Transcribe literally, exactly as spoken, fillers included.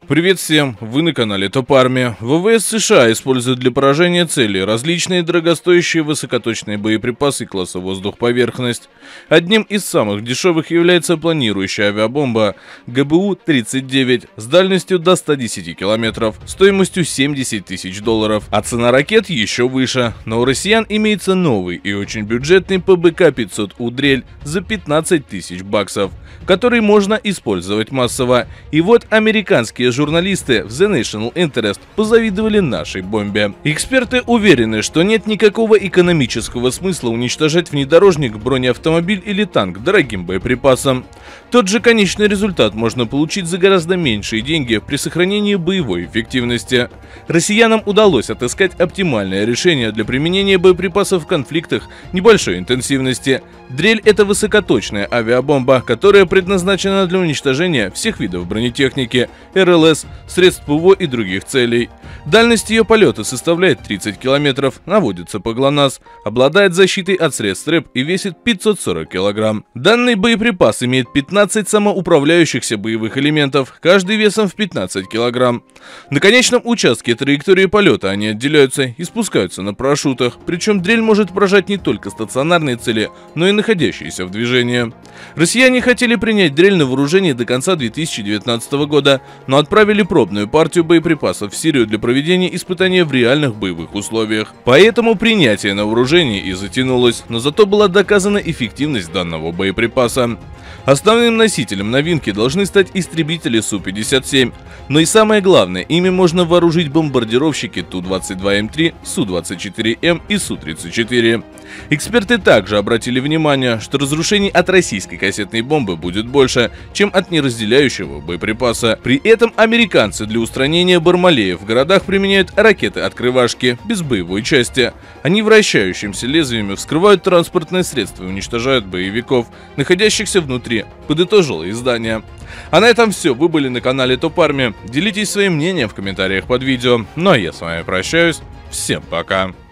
Привет всем, вы на канале Топ Арми. ВВС США используют для поражения целей различные дорогостоящие высокоточные боеприпасы класса воздух-поверхность. Одним из самых дешевых является планирующая авиабомба Гэ Бэ У тридцать девять с дальностью до ста десяти километров, стоимостью семьдесят тысяч долларов, а цена ракет еще выше. Но у россиян имеется новый и очень бюджетный Пэ Бэ Ка пятьсот У дрель за пятнадцать тысяч баксов, который можно использовать массово. И вот американские журналисты в The National Interest позавидовали нашей бомбе. Эксперты уверены, что нет никакого экономического смысла уничтожать внедорожник, бронеавтомобиль или танк дорогим боеприпасом. Тот же конечный результат можно получить за гораздо меньшие деньги при сохранении боевой эффективности. Россиянам удалось отыскать оптимальное решение для применения боеприпасов в конфликтах небольшой интенсивности. Дрель – это высокоточная авиабомба, которая предназначена для уничтожения всех видов бронетехники, Эр Эл Эс, средств Пэ В О и других целей. Дальность ее полета составляет тридцать километров, наводится по ГЛОНАСС, обладает защитой от средств РЭП и весит пятьсот сорок килограмм. Данный боеприпас имеет пятнадцать самоуправляющихся боевых элементов, каждый весом в пятнадцать килограмм. На конечном участке траектории полета они отделяются и спускаются на парашютах, причем дрель может поражать не только стационарные цели, но и находящиеся в движении. Россияне хотели принять дрель на вооружение до конца две тысячи девятнадцатого года, но отправили пробную партию боеприпасов в Сирию для проведения испытания в реальных боевых условиях. Поэтому принятие на вооружение и затянулось, но зато была доказана эффективность данного боеприпаса. Основным носителем новинки должны стать истребители Су пятьдесят семь, но и самое главное, ими можно вооружить бомбардировщики Ту двадцать два Эм три, Су двадцать четыре Эм и Су тридцать четыре. Эксперты также обратили внимание, что разрушений от российской кассетной бомбы будет больше, чем от неразделяющего боеприпаса. При этом американцы для устранения бармалеев в городах применяют ракеты-открывашки без боевой части. Они вращающимися лезвиями вскрывают транспортные средства и уничтожают боевиков, находящихся внутри, подытожила издание. А на этом все, вы были на канале Топ Арми. Делитесь своим мнением в комментариях под видео. Ну а я с вами прощаюсь. Всем пока.